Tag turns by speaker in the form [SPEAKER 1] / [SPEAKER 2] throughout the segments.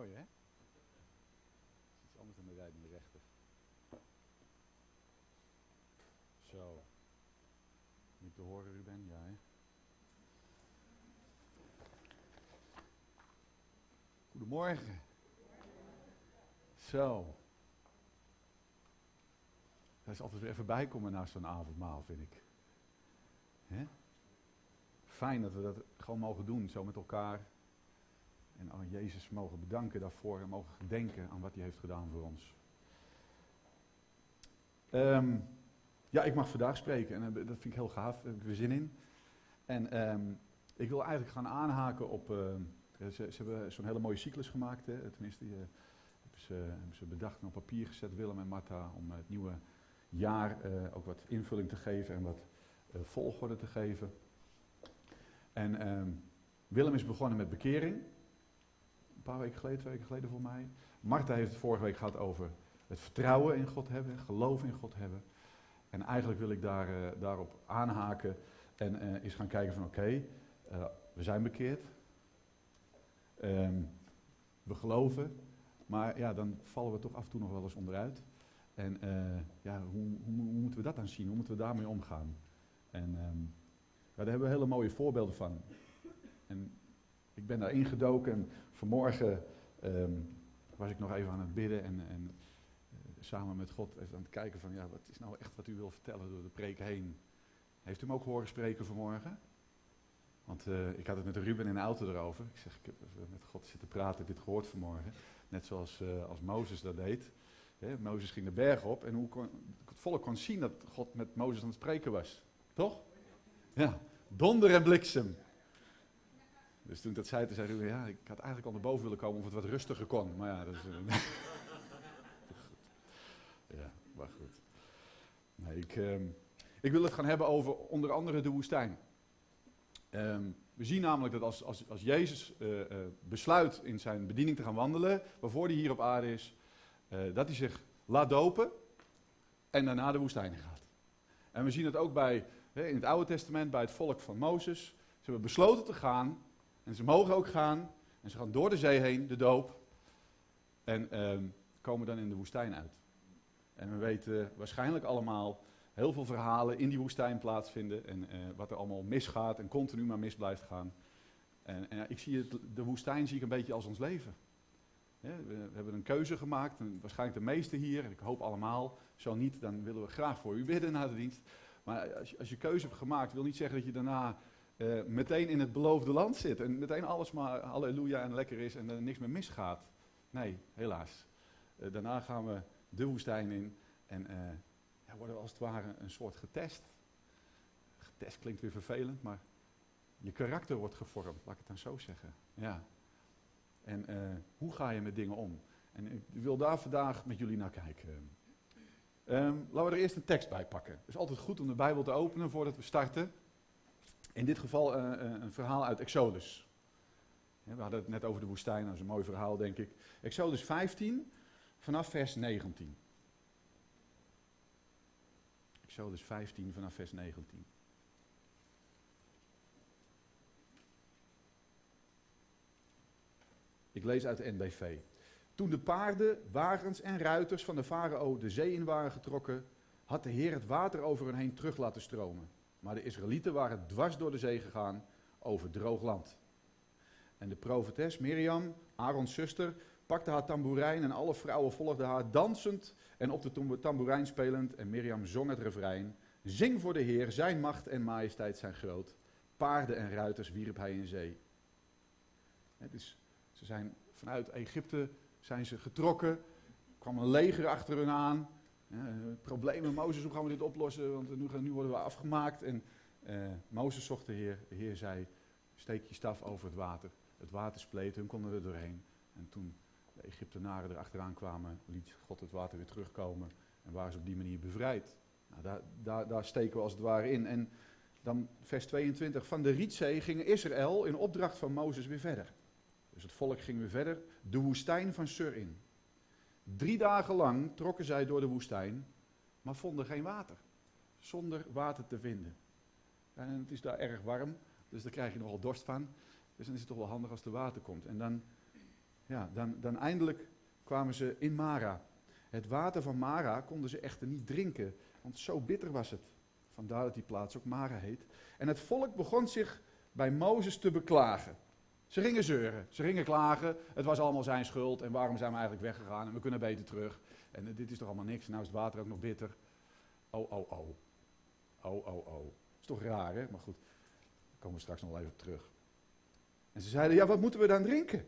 [SPEAKER 1] Mooi, hè? Dat is iets anders dan de rijdende rechter. Zo. Niet te horen, Ruben? Ja, hè? Goedemorgen. Zo. Dat is altijd weer even bijkomen na zo'n avondmaal, vind ik. Hè? Fijn dat we dat gewoon mogen doen, zo met elkaar. En aan Jezus mogen bedanken daarvoor en mogen gedenken aan wat hij heeft gedaan voor ons. Ja, ik mag vandaag spreken en dat vind ik heel gaaf, daar heb ik weer zin in. En ik wil eigenlijk gaan aanhaken op, ze hebben zo'n hele mooie cyclus gemaakt, hè? Tenminste, die hebben ze bedacht en op papier gezet, Willem en Martha, om het nieuwe jaar ook wat invulling te geven en wat volgorde te geven. En Willem is begonnen met bekering, een paar weken geleden, 2 weken geleden voor mij. Martha heeft het vorige week gehad over het vertrouwen in God hebben, geloof in God hebben. En eigenlijk wil ik daarop aanhaken en eens gaan kijken van oké, we zijn bekeerd. We geloven, maar ja, dan vallen we toch af en toe nog wel eens onderuit. En ja, hoe moeten we dat dan zien? Hoe moeten we daarmee omgaan? En daar hebben we hele mooie voorbeelden van. En ik ben daar ingedoken en vanmorgen was ik nog even aan het bidden en samen met God even aan het kijken van ja, wat is nou echt wat u wil vertellen door de preek heen. Heeft u hem ook horen spreken vanmorgen? Want ik had het met Ruben in de auto erover. Ik zeg, ik heb even met God zitten praten, heb dit gehoord vanmorgen. Net zoals als Mozes dat deed. Mozes ging de berg op en het volk kon zien dat God met Mozes aan het spreken was. Toch? Ja, donder en bliksem. Dus toen ik dat zei, toen zei Ruben, ja, ik had eigenlijk al naar boven willen komen of het wat rustiger kon. Maar ja, dat is... Ja, maar goed. Nee, ik wil het gaan hebben over onder andere de woestijn. We zien namelijk dat als Jezus besluit in zijn bediening te gaan wandelen, waarvoor hij hier op aarde is, dat hij zich laat dopen en daarna de woestijn gaat. En we zien het ook in het Oude Testament bij het volk van Mozes. Ze hebben besloten te gaan en ze mogen ook gaan en ze gaan door de zee heen, de doop, en komen dan in de woestijn uit. En we weten waarschijnlijk allemaal heel veel verhalen in die woestijn plaatsvinden en wat er allemaal misgaat en continu maar mis blijft gaan. En ik zie de woestijn zie ik een beetje als ons leven. We hebben een keuze gemaakt, en waarschijnlijk de meesten hier, en ik hoop allemaal, zo niet, dan willen we graag voor u bidden na de dienst. Maar als je keuze hebt gemaakt, wil niet zeggen dat je daarna meteen in het beloofde land zit en meteen alles maar halleluja en lekker is en er niks meer misgaat. Nee, helaas. Daarna gaan we de woestijn in en worden we als het ware een soort getest. Getest klinkt weer vervelend, maar je karakter wordt gevormd, laat ik het dan zo zeggen. Ja. En hoe ga je met dingen om? En ik wil daar vandaag met jullie naar kijken. Laten we er eerst een tekst bij pakken. Het is altijd goed om de Bijbel te openen voordat we starten. In dit geval een verhaal uit Exodus. We hadden het net over de woestijn, dat is een mooi verhaal denk ik. Exodus 15, vanaf vers 19. Exodus 15 vanaf vers 19. Ik lees uit de NBV. Toen de paarden, wagens en ruiters van de farao de zee in waren getrokken, had de Heer het water over hen heen terug laten stromen. Maar de Israëlieten waren dwars door de zee gegaan over droog land. En de profetes Mirjam, Aarons zuster, pakte haar tamboerijn en alle vrouwen volgden haar dansend en op de tamboerijn spelend. En Mirjam zong het refrein. Zing voor de Heer, zijn macht en majesteit zijn groot. Paarden en ruiters wierp hij in zee. Dus ze zijn vanuit Egypte zijn ze getrokken. Er kwam een leger achter hun aan. Problemen, Mozes, hoe gaan we dit oplossen? Want nu worden we afgemaakt. En Mozes zocht de Heer. De Heer zei, steek je staf over het water. Het water spleet, hun konden er doorheen. En toen de Egyptenaren erachteraan kwamen, liet God het water weer terugkomen. En waren ze op die manier bevrijd. Nou, daar steken we als het ware in. En dan vers 22. Van de Rietzee ging Israël in opdracht van Mozes weer verder. Dus het volk ging weer verder de woestijn van Sur in. 3 dagen lang trokken zij door de woestijn, maar vonden geen water. Zonder water te vinden. En het is daar erg warm, dus daar krijg je nogal dorst van. Dus dan is het toch wel handig als er water komt. En dan ja, dan eindelijk kwamen ze in Mara. Het water van Mara konden ze echter niet drinken, want zo bitter was het. Vandaar dat die plaats ook Mara heet. En het volk begon zich bij Mozes te beklagen. Ze gingen zeuren, ze gingen klagen. Het was allemaal zijn schuld en waarom zijn we eigenlijk weggegaan en we kunnen beter terug. En dit is toch allemaal niks, nou is het water ook nog bitter. Oh, oh, oh. Oh, oh, oh. Is toch raar, hè? Maar goed, daar komen we straks nog wel even op terug. En ze zeiden, ja, wat moeten we dan drinken?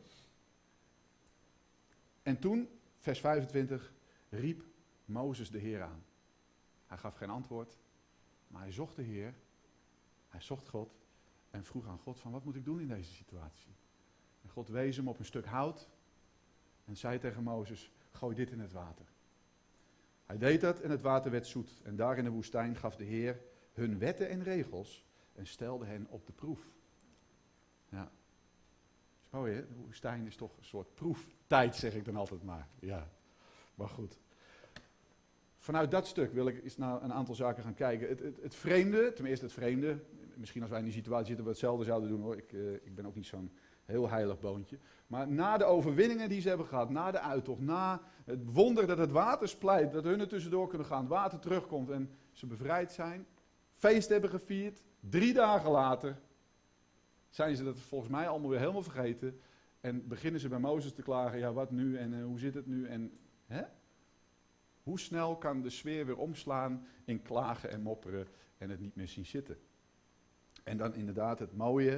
[SPEAKER 1] En toen, vers 25, riep Mozes de Heer aan. Hij gaf geen antwoord, maar hij zocht de Heer. Hij zocht God en vroeg aan God van, wat moet ik doen in deze situatie? En God wees hem op een stuk hout en zei tegen Mozes, gooi dit in het water. Hij deed dat en het water werd zoet. En daar in de woestijn gaf de Heer hun wetten en regels en stelde hen op de proef. Ja. Dat is mooi, hè? De woestijn is toch een soort proeftijd, zeg ik dan altijd maar. Ja, maar goed. Vanuit dat stuk wil ik eens naar een aantal zaken gaan kijken. Het vreemde, tenminste het vreemde, misschien als wij in die situatie zitten we hetzelfde zouden doen hoor. Ik ben ook niet zo'n heel heilig boontje. Maar na de overwinningen die ze hebben gehad, na de uittocht, na het wonder dat het water splijt, dat hun er tussendoor kunnen gaan, het water terugkomt en ze bevrijd zijn, feest hebben gevierd, 3 dagen later zijn ze dat volgens mij allemaal weer helemaal vergeten en beginnen ze bij Mozes te klagen, ja wat nu en hoe zit het nu en hè? Hoe snel kan de sfeer weer omslaan in klagen en mopperen en het niet meer zien zitten? En dan inderdaad het mooie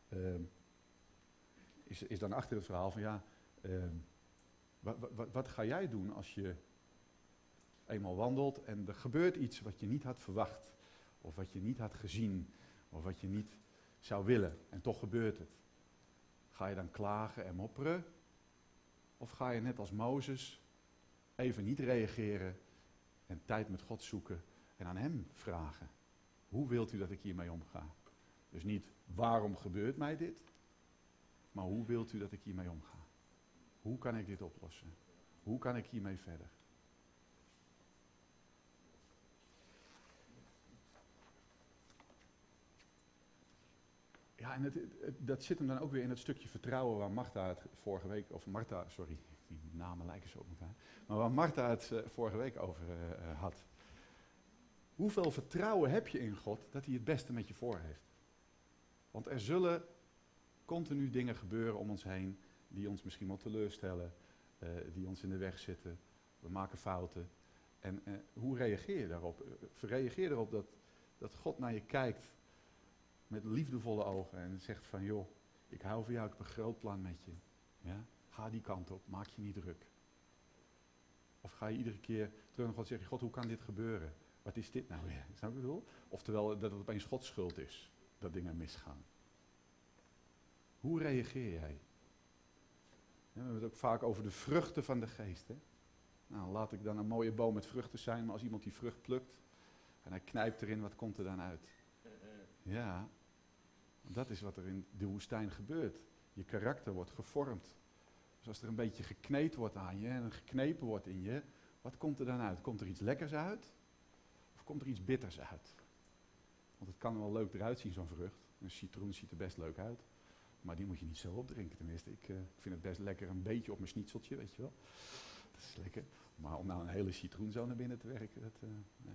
[SPEAKER 1] is dan achter het verhaal van ja, wat ga jij doen als je eenmaal wandelt en er gebeurt iets wat je niet had verwacht, of wat je niet had gezien, of wat je niet zou willen en toch gebeurt het. Ga je dan klagen en mopperen? Of ga je net als Mozes even niet reageren en tijd met God zoeken en aan hem vragen. Hoe wilt u dat ik hiermee omga? Dus niet waarom gebeurt mij dit, maar hoe wilt u dat ik hiermee omga? Hoe kan ik dit oplossen? Hoe kan ik hiermee verder? Ja, en dat zit hem dan ook weer in het stukje vertrouwen waar Martha het vorige week, of Martha, sorry, die namen lijken zo op elkaar, maar waar Martha het vorige week over had. Hoeveel vertrouwen heb je in God dat hij het beste met je voor heeft? Want er zullen continu dingen gebeuren om ons heen die ons misschien wel teleurstellen, die ons in de weg zitten. We maken fouten. En hoe reageer je daarop? Reageer erop dat God naar je kijkt met liefdevolle ogen en zegt van joh, ik hou van jou, ik heb een groot plan met je. Ja? Ga die kant op, maak je niet druk. Of ga je iedere keer terug naar God en zeg je, God, hoe kan dit gebeuren? Wat is dit nou weer? Snap je wat ik bedoel? Oftewel dat het opeens Gods schuld is dat dingen misgaan. Hoe reageer jij? Ja, we hebben het ook vaak over de vruchten van de geest. Hè? Nou, laat ik dan een mooie boom met vruchten zijn, maar als iemand die vrucht plukt en hij knijpt erin, wat komt er dan uit? Ja, dat is wat er in de woestijn gebeurt. Je karakter wordt gevormd. Dus als er een beetje gekneed wordt aan je en geknepen wordt in je, wat komt er dan uit? Komt er iets lekkers uit? Of komt er iets bitters uit? Want het kan wel leuk eruit zien, zo'n vrucht. Een citroen ziet er best leuk uit. Maar die moet je niet zo opdrinken, tenminste. Ik vind het best lekker een beetje op mijn schnitzeltje, weet je wel. Dat is lekker. Maar om nou een hele citroen zo naar binnen te werken, nee.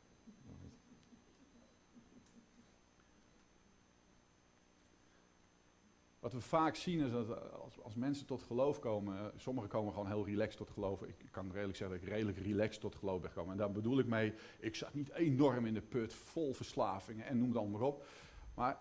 [SPEAKER 1] Wat we vaak zien is dat als mensen tot geloof komen, sommigen komen gewoon heel relaxed tot geloof. Ik kan redelijk zeggen dat ik redelijk relaxed tot geloof ben gekomen. En daar bedoel ik mee, ik zat niet enorm in de put, vol verslavingen en noem het allemaal maar op. Maar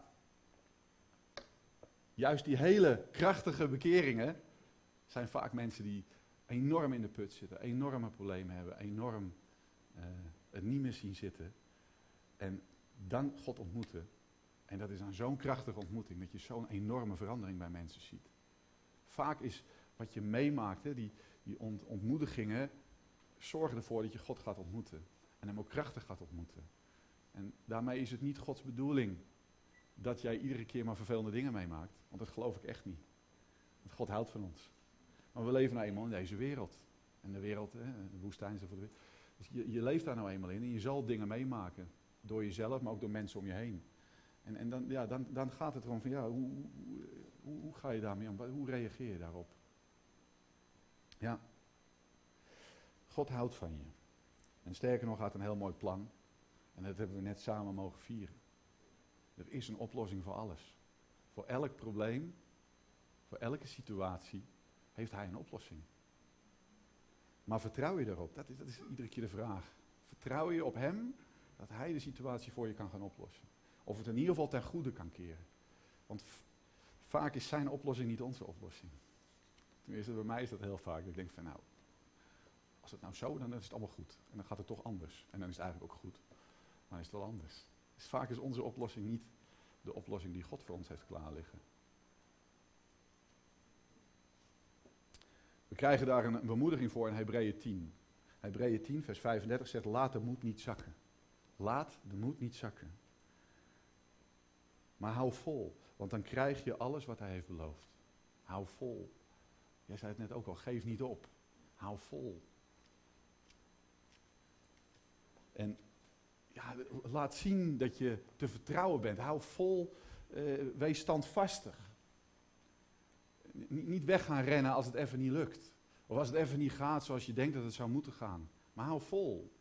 [SPEAKER 1] juist die hele krachtige bekeringen zijn vaak mensen die enorm in de put zitten, enorme problemen hebben, enorm het niet meer zien zitten. En dan God ontmoeten. En dat is dan zo'n krachtige ontmoeting, dat je zo'n enorme verandering bij mensen ziet. Vaak is wat je meemaakt, hè, die ontmoedigingen, zorgen ervoor dat je God gaat ontmoeten. En hem ook krachtig gaat ontmoeten. En daarmee is het niet Gods bedoeling dat jij iedere keer maar vervelende dingen meemaakt. Want dat geloof ik echt niet. Want God houdt van ons. Maar we leven nou eenmaal in deze wereld. En de wereld, hè, de woestijn is er voor de wereld. Dus je leeft daar nou eenmaal in en je zal dingen meemaken. Door jezelf, maar ook door mensen om je heen. En dan, ja, dan gaat het erom van, ja, hoe ga je daarmee om? Hoe reageer je daarop? Ja. God houdt van je. En sterker nog, had een heel mooi plan. En dat hebben we net samen mogen vieren. Er is een oplossing voor alles. Voor elk probleem, voor elke situatie, heeft hij een oplossing. Maar vertrouw je daarop? Dat is iedere keer de vraag. Vertrouw je op hem, dat hij de situatie voor je kan gaan oplossen? Of het in ieder geval ten goede kan keren. Want vaak is zijn oplossing niet onze oplossing. Tenminste, bij mij is dat heel vaak. Dat ik denk van nou, als het nou zo, dan is het allemaal goed. En dan gaat het toch anders. En dan is het eigenlijk ook goed. Maar dan is het wel anders. Dus vaak is onze oplossing niet de oplossing die God voor ons heeft klaar liggen. We krijgen daar een bemoediging voor in Hebreeën 10. Hebreeën 10, vers 35 zegt, laat de moed niet zakken. Laat de moed niet zakken. Maar hou vol, want dan krijg je alles wat hij heeft beloofd. Hou vol. Jij zei het net ook al, geef niet op. Hou vol. En ja, laat zien dat je te vertrouwen bent. Hou vol, wees standvastig. Niet weg gaan rennen als het even niet lukt. Of als het even niet gaat zoals je denkt dat het zou moeten gaan. Maar hou vol.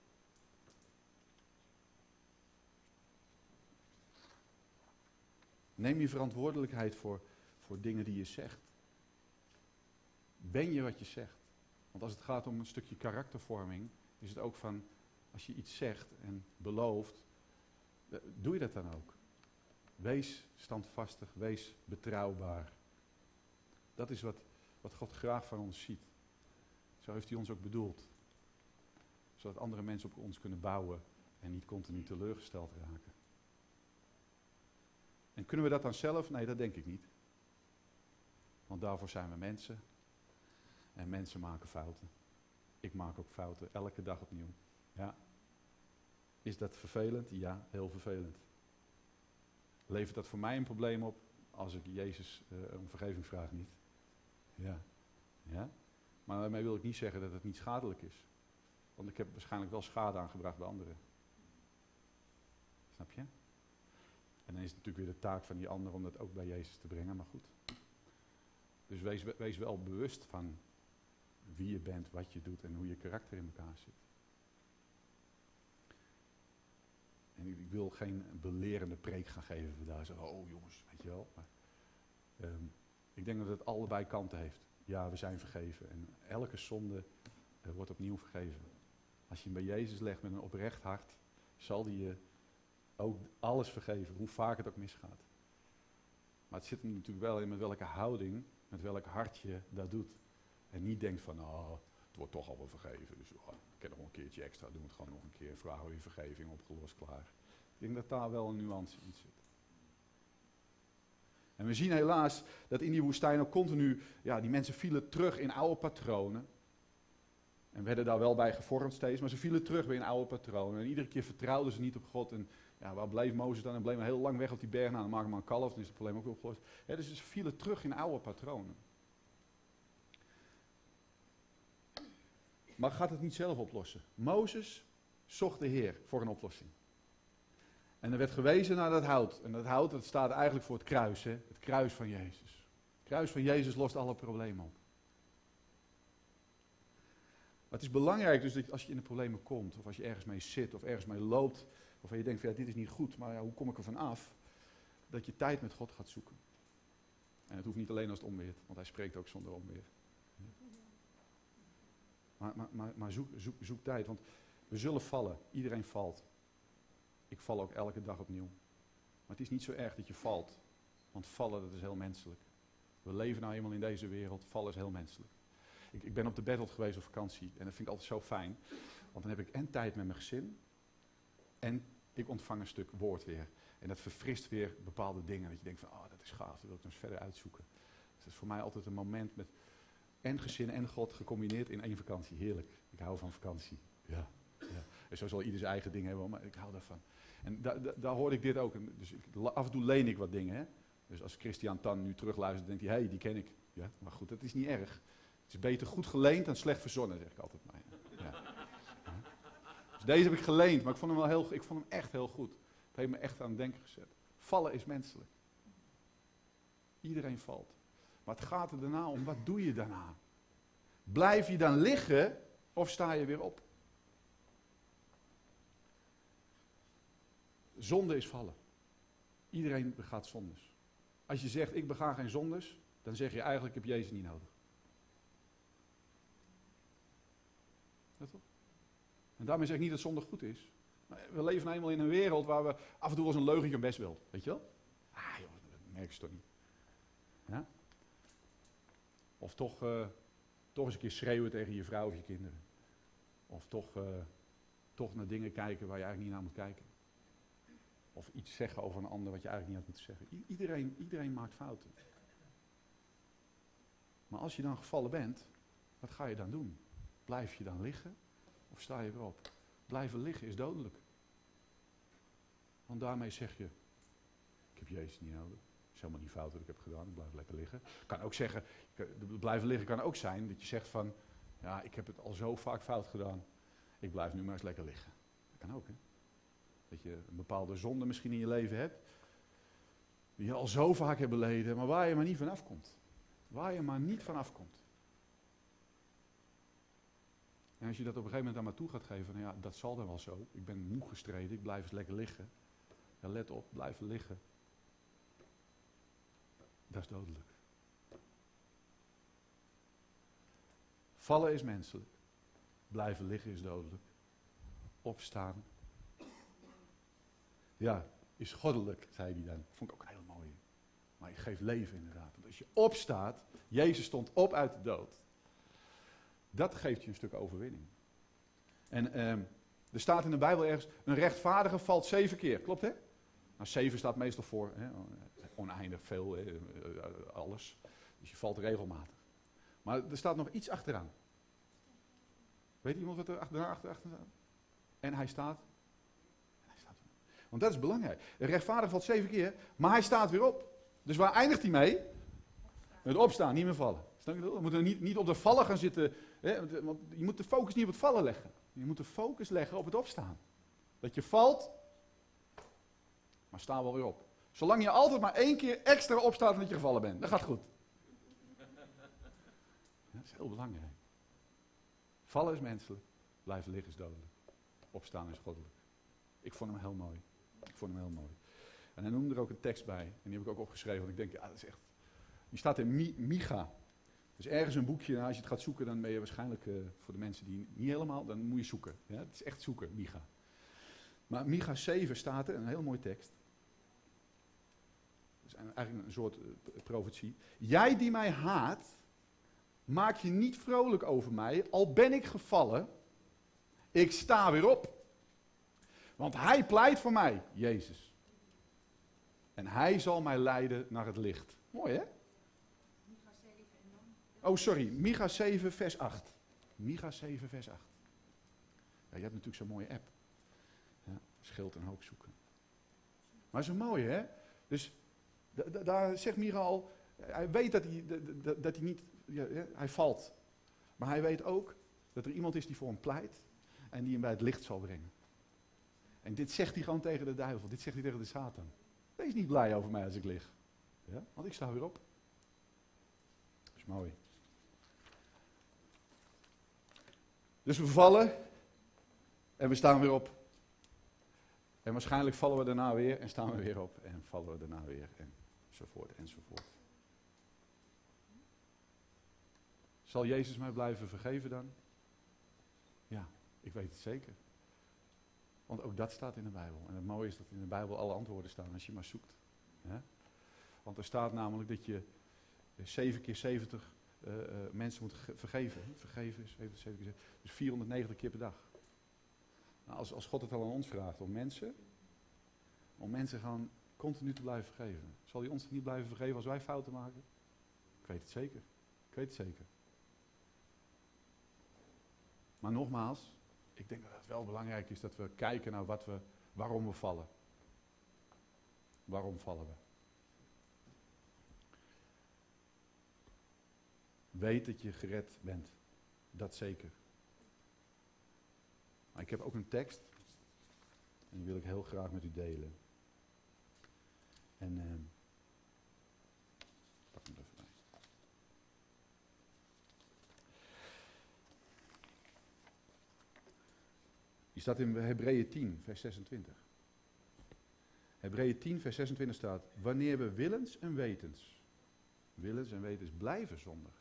[SPEAKER 1] Neem je verantwoordelijkheid voor dingen die je zegt. Ben je wat je zegt. Want als het gaat om een stukje karaktervorming, is het ook van, als je iets zegt en belooft, doe je dat dan ook. Wees standvastig, wees betrouwbaar. Dat is wat God graag van ons ziet. Zo heeft hij ons ook bedoeld. Zodat andere mensen op ons kunnen bouwen en niet continu teleurgesteld raken. En kunnen we dat dan zelf? Nee, dat denk ik niet. Want daarvoor zijn we mensen. En mensen maken fouten. Ik maak ook fouten, elke dag opnieuw. Ja. Is dat vervelend? Ja, heel vervelend. Levert dat voor mij een probleem op als ik Jezus om vergeving vraag? Niet. Ja. Ja. Maar daarmee wil ik niet zeggen dat het niet schadelijk is. Want ik heb waarschijnlijk wel schade aangebracht bij anderen. Snap je? En dan is het natuurlijk weer de taak van die ander om dat ook bij Jezus te brengen, maar goed. Dus wees wel bewust van wie je bent, wat je doet en hoe je karakter in elkaar zit. En ik wil geen belerende preek gaan geven daar zo, oh jongens, weet je wel. Maar, ik denk dat het allebei kanten heeft. Ja, we zijn vergeven en elke zonde wordt opnieuw vergeven. Als je hem bij Jezus legt met een oprecht hart, zal hij je ook alles vergeven, hoe vaak het ook misgaat. Maar het zit er natuurlijk wel in met welke houding, met welk hart je dat doet. En niet denkt van, oh, het wordt toch al wel vergeven, dus oh, ik kan nog een keertje extra doen, het gewoon nog een keer, vragen we vergeving, opgelost, klaar. Ik denk dat daar wel een nuance in zit. En we zien helaas dat in die woestijn ook continu, ja, die mensen vielen terug in oude patronen. En werden daar wel bij gevormd steeds, maar ze vielen terug weer in oude patronen. En iedere keer vertrouwden ze niet op God. En ja, waar bleef Mozes dan? En bleef maar heel lang weg op die berg. Nou, dan maken we maar een kalf, dan is het probleem ook weer opgelost. Ja, dus ze vielen terug in oude patronen. Maar gaat het niet zelf oplossen? Mozes zocht de Heer voor een oplossing. En er werd gewezen naar dat hout. En dat hout, dat staat eigenlijk voor het kruis, hè? Het kruis van Jezus. Het kruis van Jezus lost alle problemen op. Maar het is belangrijk dus dat als je in de problemen komt, of als je ergens mee zit, of ergens mee loopt, of je denkt van ja, dit is niet goed, maar ja, hoe kom ik er van af? Dat je tijd met God gaat zoeken. En het hoeft niet alleen als het onweert, want hij spreekt ook zonder onweer. Maar zoek tijd, want we zullen vallen. Iedereen valt. Ik val ook elke dag opnieuw. Maar het is niet zo erg dat je valt, want vallen, dat is heel menselijk. We leven nou eenmaal in deze wereld, vallen is heel menselijk. Ik ben op de Battle geweest op vakantie en dat vind ik altijd zo fijn. Want dan heb ik en tijd met mijn gezin en ik ontvang een stuk woord weer. En dat verfrist weer bepaalde dingen. Dat je denkt van, oh, dat is gaaf, dat wil ik nog eens verder uitzoeken. Dus dat is voor mij altijd een moment met en gezin en God gecombineerd in één vakantie. Heerlijk. Ik hou van vakantie. Ja. En zo zal ieder zijn eigen ding hebben, maar ik hou daarvan. En daar hoorde ik dit ook. Dus af en toe leen ik wat dingen. Hè? Dus als Christian Tan nu terugluistert, denkt hij, die ken ik. Ja, maar goed, dat is niet erg. Het is beter goed geleend dan slecht verzonnen, zeg ik altijd maar. Ja. Ja. Dus deze heb ik geleend, maar ik vond hem echt heel goed. Het heeft me echt aan het denken gezet. Vallen is menselijk. Iedereen valt. Maar het gaat er daarna om, wat doe je daarna? Blijf je dan liggen of sta je weer op? Zonde is vallen. Iedereen begaat zondes. Als je zegt, ik bega geen zondes, dan zeg je eigenlijk, ik heb Jezus niet nodig. Dat toch? En daarmee zeg ik niet dat zonde goed is. Maar we leven nou eenmaal in een wereld waar we af en toe wel eens een leugentje best wil. Weet je wel? Ah joh, dat merk je toch niet. Ja? Of toch eens een keer schreeuwen tegen je vrouw of je kinderen. Of toch naar dingen kijken waar je eigenlijk niet naar moet kijken. Of iets zeggen over een ander wat je eigenlijk niet had moeten zeggen. Iedereen maakt fouten. Maar als je dan gevallen bent, wat ga je dan doen? Blijf je dan liggen of sta je weer op? Blijven liggen is dodelijk. Want daarmee zeg je, ik heb Jezus niet nodig. Het is helemaal niet fout wat ik heb gedaan, ik blijf lekker liggen. Kan ook zeggen, blijven liggen kan ook zijn dat je zegt van, ja, ik heb het al zo vaak fout gedaan. Ik blijf nu maar eens lekker liggen. Dat kan ook, hè. Dat je een bepaalde zonde misschien in je leven hebt, die je al zo vaak hebt beleden, maar waar je maar niet van afkomt. Waar je maar niet van afkomt. En als je dat op een gegeven moment aan me toe gaat geven, nou ja, dat zal dan wel zo. Ik ben moe gestreden, ik blijf eens lekker liggen. Ja, let op, blijven liggen. Dat is dodelijk. Vallen is menselijk. Blijven liggen is dodelijk. Opstaan. Ja, is goddelijk, zei hij dan. Vond ik ook heel mooi. Maar je geeft leven inderdaad. Want als je opstaat, Jezus stond op uit de dood. Dat geeft je een stuk overwinning. En er staat in de Bijbel ergens, een rechtvaardige valt 7 keer. Klopt hè? Nou, 7 staat meestal voor oneindig veel, alles. Dus je valt regelmatig. Maar er staat nog iets achteraan. Weet iemand wat er achter staat? En hij staat. Want dat is belangrijk. Een rechtvaardige valt 7 keer, maar hij staat weer op. Dus waar eindigt hij mee? Met opstaan, niet meer vallen. We moeten niet op de vallen gaan zitten. Hè, want je moet de focus niet op het vallen leggen. Je moet de focus leggen op het opstaan. Dat je valt, maar sta wel weer op. Zolang je altijd maar 1 keer extra opstaat en dat je gevallen bent. Dat gaat goed. Dat is heel belangrijk. Vallen is menselijk. Blijven liggen is dodelijk. Opstaan is goddelijk. Ik vond hem heel mooi. En hij noemde er ook een tekst bij. En die heb ik ook opgeschreven. Want ik denk, ja, dat is echt. Die staat in Micha. Dus ergens een boekje. Nou, als je het gaat zoeken, dan ben je waarschijnlijk voor de mensen die niet helemaal. Dan moet je zoeken. Ja, het is echt zoeken, Micha. Maar Micha 7 staat er, een heel mooi tekst. Dat is eigenlijk een soort profetie. Jij die mij haat, maak je niet vrolijk over mij, al ben ik gevallen. Ik sta weer op. Want hij pleit voor mij, Jezus. En hij zal mij leiden naar het licht. Mooi hè? Oh sorry, Micha 7 vers 8. Micha 7 vers 8. Ja, je hebt natuurlijk zo'n mooie app. Ja, scheelt een hoop zoeken. Maar zo mooi hè? Dus daar zegt Micha al, hij weet dat hij niet, hij valt. Maar hij weet ook dat er iemand is die voor hem pleit en die hem bij het licht zal brengen. En dit zegt hij gewoon tegen de duivel, dit zegt hij tegen de Satan. Wees niet blij over mij als ik lig. Ja? Want ik sta weer op. Dat is mooi. Dus we vallen en we staan weer op. En waarschijnlijk vallen we daarna weer en staan we weer op. En vallen we daarna weer enzovoort enzovoort. Zal Jezus mij blijven vergeven dan? Ja, ik weet het zeker. Want ook dat staat in de Bijbel. En het mooie is dat in de Bijbel alle antwoorden staan als je maar zoekt. Ja? Want er staat namelijk dat je 7 keer 70 mensen moet vergeven. Vergeven, 7 keer 7. Dus 490 keer per dag. Nou, als God het al aan ons vraagt om mensen gewoon continu te blijven vergeven. Zal hij ons niet blijven vergeven als wij fouten maken? Ik weet het zeker. Ik weet het zeker. Maar nogmaals, ik denk dat het wel belangrijk is dat we kijken naar waarom we vallen. Waarom vallen we? Weet dat je gered bent. Dat zeker. Maar ik heb ook een tekst. En die wil ik heel graag met u delen. En pak hem er even bij. Die staat in Hebreeën 10, vers 26. Hebreeën 10, vers 26 staat, wanneer we willens en wetens blijven zondigen.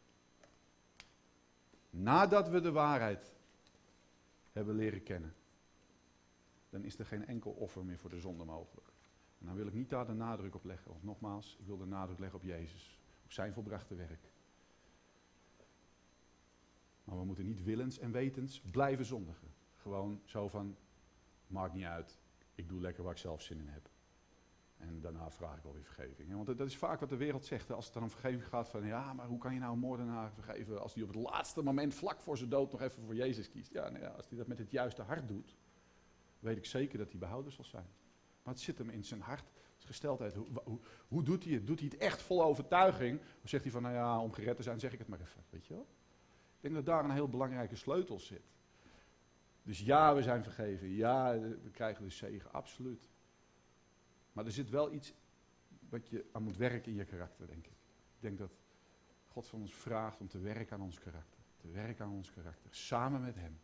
[SPEAKER 1] Nadat we de waarheid hebben leren kennen, dan is er geen enkel offer meer voor de zonde mogelijk. En dan wil ik niet daar de nadruk op leggen. Want nogmaals, ik wil de nadruk leggen op Jezus. Op zijn volbrachte werk. Maar we moeten niet willens en wetens blijven zondigen. Gewoon zo van, maakt niet uit. Ik doe lekker waar ik zelf zin in heb. En daarna vraag ik wel weer vergeving. Want dat is vaak wat de wereld zegt. Als het dan om vergeving gaat van, ja, maar hoe kan je nou een moordenaar vergeven als die op het laatste moment, vlak voor zijn dood, nog even voor Jezus kiest. Ja, nou ja, als hij dat met het juiste hart doet, weet ik zeker dat hij behouden zal zijn. Maar het zit hem in zijn hart, zijn gesteldheid. Hoe doet hij het? Doet hij het echt vol overtuiging? Of zegt hij van, nou ja, om gered te zijn, zeg ik het maar even. Weet je wel? Ik denk dat daar een heel belangrijke sleutel zit. Dus ja, we zijn vergeven. Ja, we krijgen de zegen, absoluut. Maar er zit wel iets wat je aan moet werken in je karakter, denk ik. Ik denk dat God van ons vraagt om te werken aan ons karakter. Te werken aan ons karakter, samen met hem.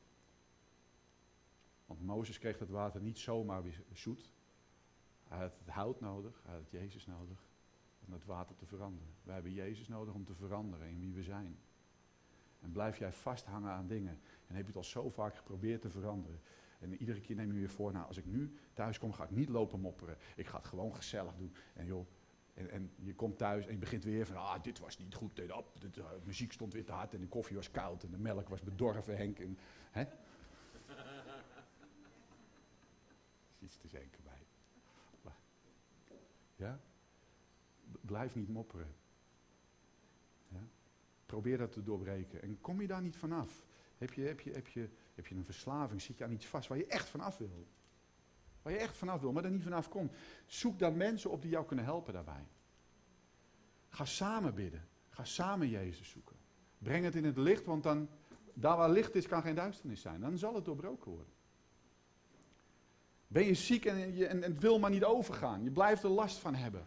[SPEAKER 1] Want Mozes kreeg dat water niet zomaar weer zoet. Hij had het hout nodig, hij had Jezus nodig om het water te veranderen. Wij hebben Jezus nodig om te veranderen in wie we zijn. En blijf jij vasthangen aan dingen. En heb je het al zo vaak geprobeerd te veranderen. En iedere keer neem je weer voor, nou als ik nu thuis kom ga ik niet lopen mopperen. Ik ga het gewoon gezellig doen. En joh, en je komt thuis en je begint weer van, dit was niet goed. De muziek stond weer te hard en de koffie was koud en de melk was bedorven, Henk. En, hè? Er is iets te zenken bij. Ja? Blijf niet mopperen. Ja? Probeer dat te doorbreken. En kom je daar niet vanaf? Heb je een verslaving? Zit je aan iets vast waar je echt vanaf wil? Waar je echt vanaf wil, maar er niet vanaf komt. Zoek dan mensen op die jou kunnen helpen daarbij. Ga samen bidden. Ga samen Jezus zoeken. Breng het in het licht, want dan, daar waar licht is, kan geen duisternis zijn. Dan zal het doorbroken worden. Ben je ziek en het wil maar niet overgaan. Je blijft er last van hebben.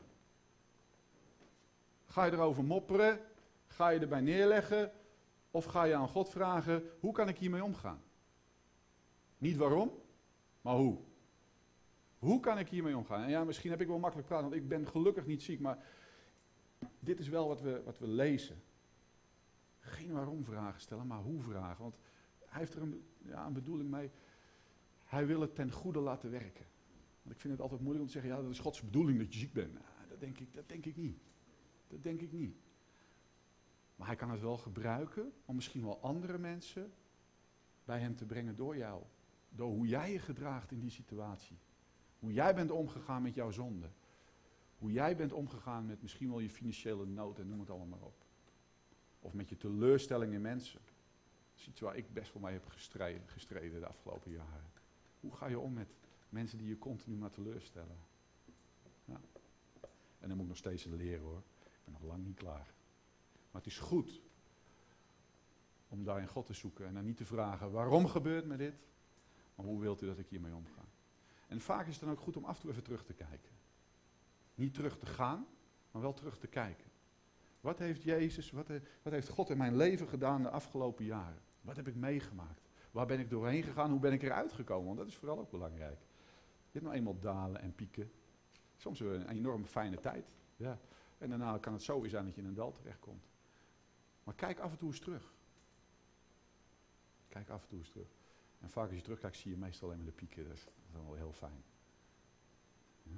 [SPEAKER 1] Ga je erover mopperen? Ga je erbij neerleggen? Of ga je aan God vragen, hoe kan ik hiermee omgaan? Niet waarom, maar hoe. Hoe kan ik hiermee omgaan? En ja, misschien heb ik wel makkelijk praten, want ik ben gelukkig niet ziek, maar dit is wel wat we lezen. Geen waarom vragen stellen, maar hoe vragen. Want hij heeft er een bedoeling mee. Hij wil het ten goede laten werken. Want ik vind het altijd moeilijk om te zeggen, ja, dat is Gods bedoeling dat je ziek bent. Nou, dat denk ik niet. Dat denk ik niet. Maar hij kan het wel gebruiken om misschien wel andere mensen bij hem te brengen door jou. Door hoe jij je gedraagt in die situatie. Hoe jij bent omgegaan met jouw zonde. Hoe jij bent omgegaan met misschien wel je financiële nood en noem het allemaal maar op. Of met je teleurstelling in mensen. Dat is iets waar ik best wel mee heb gestreden de afgelopen jaren. Hoe ga je om met mensen die je continu maar teleurstellen? Ja. En dan moet ik nog steeds leren hoor. Ik ben nog lang niet klaar. Maar het is goed om daar in God te zoeken en dan niet te vragen, waarom gebeurt me dit? Maar hoe wilt u dat ik hiermee omga? En vaak is het dan ook goed om af en toe even terug te kijken. Niet terug te gaan, maar wel terug te kijken. Wat heeft Jezus, wat heeft God in mijn leven gedaan de afgelopen jaren? Wat heb ik meegemaakt? Waar ben ik doorheen gegaan? Hoe ben ik eruit gekomen? Want dat is vooral ook belangrijk. Je hebt nou eenmaal dalen en pieken. Soms een enorm fijne tijd. Ja. En daarna kan het zo weer zijn dat je in een dal terechtkomt. Maar kijk af en toe eens terug. Kijk af en toe eens terug. En vaak als je terugkijkt zie je meestal alleen maar de pieken. Dat is dan wel heel fijn. Ja?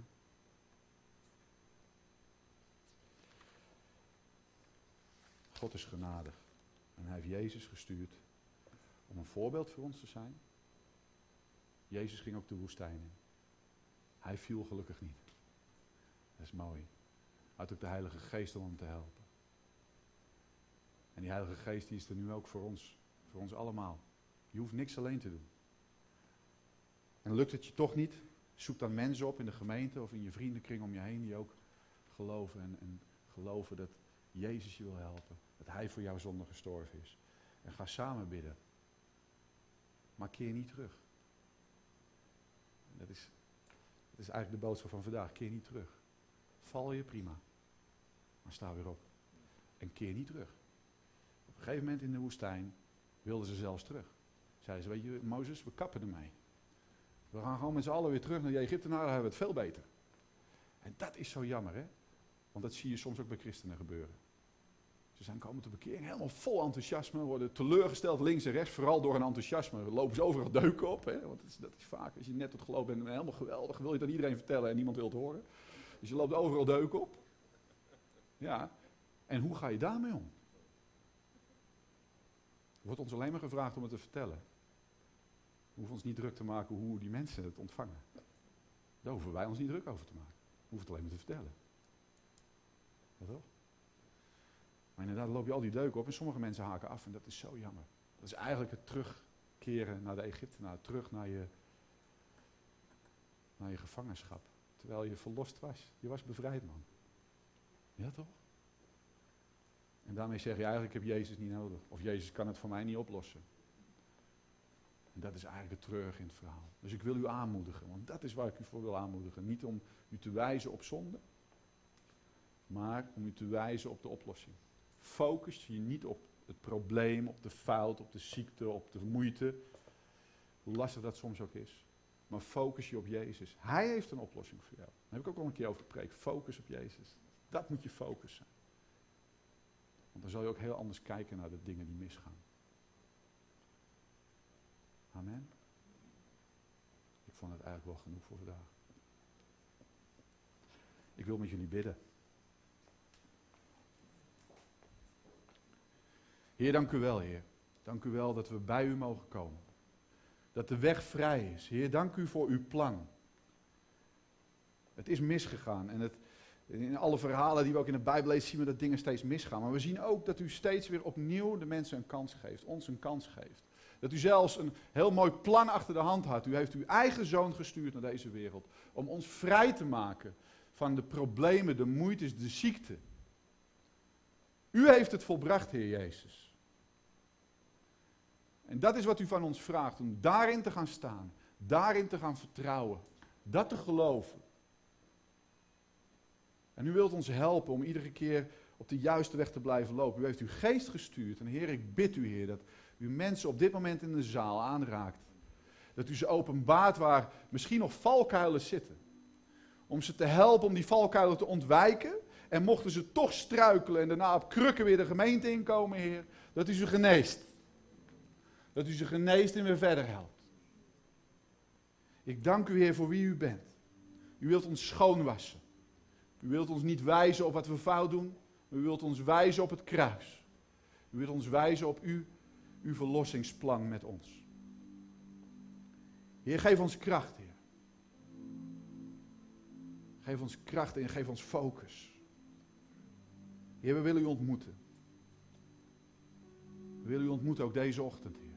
[SPEAKER 1] God is genadig. En hij heeft Jezus gestuurd om een voorbeeld voor ons te zijn. Jezus ging ook de woestijn in. Hij viel gelukkig niet. Dat is mooi. Hij had ook de Heilige Geest om hem te helpen. En die Heilige Geest die is er nu ook voor ons allemaal. Je hoeft niks alleen te doen. En lukt het je toch niet, zoek dan mensen op in de gemeente of in je vriendenkring om je heen die ook geloven en geloven dat Jezus je wil helpen. Dat hij voor jouw zonde gestorven is. En ga samen bidden. Maar keer niet terug. Dat is eigenlijk de boodschap van vandaag. Keer niet terug. Val je prima. Maar sta weer op. En keer niet terug. Op een gegeven moment in de woestijn wilden ze zelfs terug. Zeiden ze, weet je, Mozes, we kappen ermee. We gaan gewoon met z'n allen weer terug naar die Egyptenaren, dan hebben we het veel beter. En dat is zo jammer, hè? Want dat zie je soms ook bij christenen gebeuren. Ze zijn komen tot bekering, helemaal vol enthousiasme, worden teleurgesteld links en rechts, vooral door een enthousiasme. Lopen ze overal deuken op, hè? Want dat is vaak, als je net tot geloof bent, helemaal geweldig, wil je het aan iedereen vertellen en niemand wil het horen. Dus je loopt overal deuken op. Ja, en hoe ga je daarmee om? Er wordt ons alleen maar gevraagd om het te vertellen. We hoeven ons niet druk te maken hoe die mensen het ontvangen. Daar hoeven wij ons niet druk over te maken. We hoeven het alleen maar te vertellen. Ja, toch? Maar inderdaad loop je al die deuken op en sommige mensen haken af en dat is zo jammer. Dat is eigenlijk het terugkeren naar de Egyptenaren, terug naar je gevangenschap. Terwijl je verlost was. Je was bevrijd, man. Ja, toch? En daarmee zeg je eigenlijk, ik heb Jezus niet nodig. Of Jezus kan het voor mij niet oplossen. En dat is eigenlijk het treurige in het verhaal. Dus ik wil u aanmoedigen, want dat is waar ik u voor wil aanmoedigen. Niet om u te wijzen op zonde, maar om u te wijzen op de oplossing. Focus je niet op het probleem, op de fout, op de ziekte, op de moeite. Hoe lastig dat soms ook is. Maar focus je op Jezus. Hij heeft een oplossing voor jou. Daar heb ik ook al een keer over gepreekt. Focus op Jezus. Dat moet je focus zijn. Want dan zal je ook heel anders kijken naar de dingen die misgaan. Amen. Ik vond het eigenlijk wel genoeg voor vandaag. Ik wil met jullie bidden. Heer, dank u wel, Heer. Dank u wel dat we bij u mogen komen. Dat de weg vrij is. Heer, dank u voor uw plan. Het is misgegaan. En in alle verhalen die we ook in de Bijbel lezen, zien we dat dingen steeds misgaan. Maar we zien ook dat u steeds weer opnieuw de mensen een kans geeft. Ons een kans geeft. Dat u zelfs een heel mooi plan achter de hand had. U heeft uw eigen zoon gestuurd naar deze wereld. Om ons vrij te maken van de problemen, de moeites, de ziekte. U heeft het volbracht, Heer Jezus. En dat is wat u van ons vraagt, om daarin te gaan staan, daarin te gaan vertrouwen, dat te geloven. En u wilt ons helpen om iedere keer op de juiste weg te blijven lopen. U heeft uw geest gestuurd en Heer, ik bid u, Heer, dat u mensen op dit moment in de zaal aanraakt. Dat u ze openbaart waar misschien nog valkuilen zitten. Om ze te helpen om die valkuilen te ontwijken. En mochten ze toch struikelen en daarna op krukken weer de gemeente inkomen, Heer, dat u ze geneest. Dat u ze geneest en weer verder helpt. Ik dank u, Heer, voor wie u bent. U wilt ons schoonwassen. U wilt ons niet wijzen op wat we fout doen. Maar u wilt ons wijzen op het kruis. U wilt ons wijzen op uw verlossingsplan met ons. Heer, geef ons kracht, Heer. Geef ons kracht en geef ons focus. Heer, we willen u ontmoeten. We willen u ontmoeten ook deze ochtend, Heer.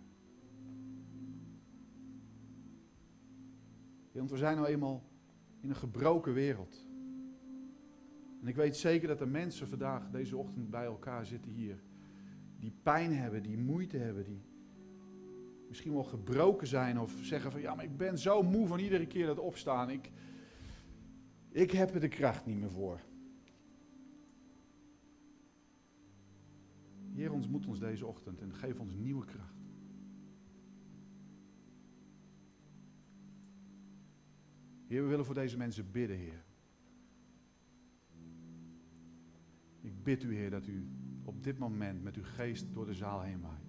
[SPEAKER 1] Heer, want we zijn nou eenmaal in een gebroken wereld. En ik weet zeker dat er mensen vandaag, deze ochtend, bij elkaar zitten hier. Die pijn hebben, die moeite hebben, die misschien wel gebroken zijn. Of zeggen van, ja, maar ik ben zo moe van iedere keer dat opstaan. Ik heb er de kracht niet meer voor. Heer, ontmoet ons deze ochtend en geef ons nieuwe kracht. Heer, we willen voor deze mensen bidden, Heer. Ik bid u, Heer, dat u op dit moment met uw geest door de zaal heen waait.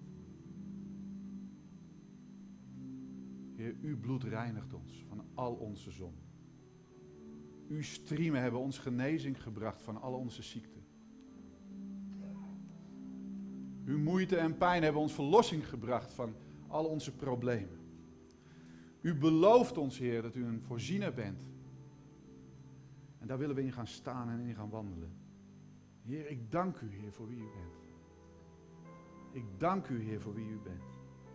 [SPEAKER 1] Heer, uw bloed reinigt ons van al onze zonden. Uw striemen hebben ons genezing gebracht van al onze ziekten. Uw moeite en pijn hebben ons verlossing gebracht van al onze problemen. U belooft ons, Heer, dat u een voorziener bent. En daar willen we in gaan staan en in gaan wandelen. Heer, ik dank u, Heer, voor wie u bent. Ik dank u, Heer, voor wie u bent.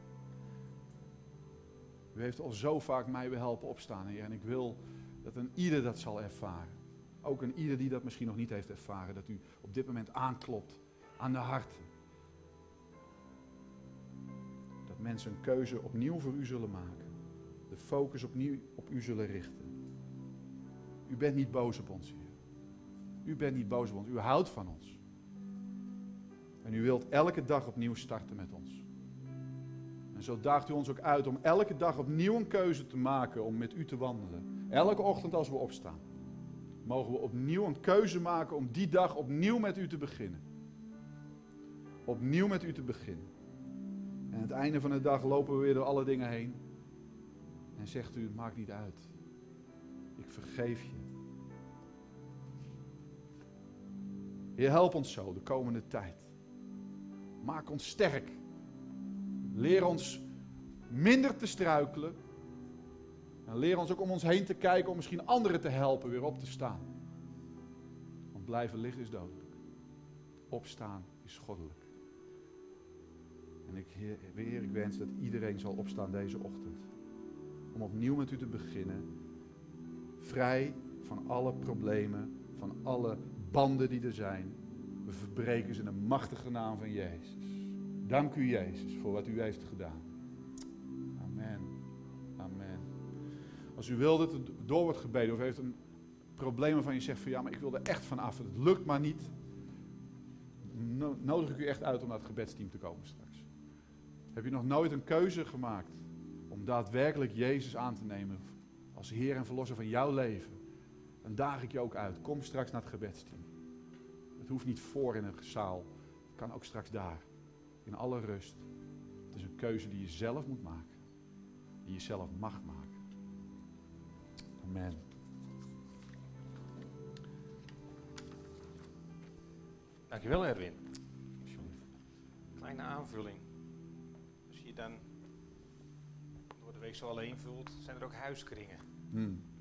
[SPEAKER 1] U heeft al zo vaak mij weer helpen opstaan, Heer. En ik wil dat een ieder dat zal ervaren. Ook een ieder die dat misschien nog niet heeft ervaren. Dat u op dit moment aanklopt aan de harten. Dat mensen een keuze opnieuw voor u zullen maken. De focus opnieuw op u zullen richten. U bent niet boos op ons, Heer. U bent niet boos op ons. U houdt van ons. En u wilt elke dag opnieuw starten met ons. En zo daagt u ons ook uit om elke dag opnieuw een keuze te maken om met u te wandelen. Elke ochtend als we opstaan, mogen we opnieuw een keuze maken om die dag opnieuw met u te beginnen. Opnieuw met u te beginnen. En aan het einde van de dag lopen we weer door alle dingen heen. En zegt u, het maakt niet uit. Ik vergeef je. Heer, help ons zo de komende tijd. Maak ons sterk. Leer ons minder te struikelen. En leer ons ook om ons heen te kijken om misschien anderen te helpen weer op te staan. Want blijven liggen is dodelijk. Opstaan is goddelijk. En Heer, ik wens dat iedereen zal opstaan deze ochtend. Om opnieuw met u te beginnen. Vrij van alle problemen, van alle banden die er zijn. We verbreken ze in de machtige naam van Jezus. Dank u, Jezus, voor wat u heeft gedaan. Amen. Amen. Als u wil dat het door wordt gebeden of heeft een probleem waarvan je zegt van ja, maar ik wil er echt van af. Het lukt maar niet. Nodig ik u echt uit om naar het gebedsteam te komen straks. Heb je nog nooit een keuze gemaakt om daadwerkelijk Jezus aan te nemen als Heer en Verlosser van jouw leven? Dan daag ik je ook uit. Kom straks naar het gebedsteam. Het hoeft niet voor in een zaal. Het kan ook straks daar. In alle rust. Het is een keuze die je zelf moet maken. Die je zelf mag maken. Amen.
[SPEAKER 2] Dankjewel, Erwin. Kleine aanvulling. Als je je dan door de week zo alleen voelt, zijn er ook huiskringen.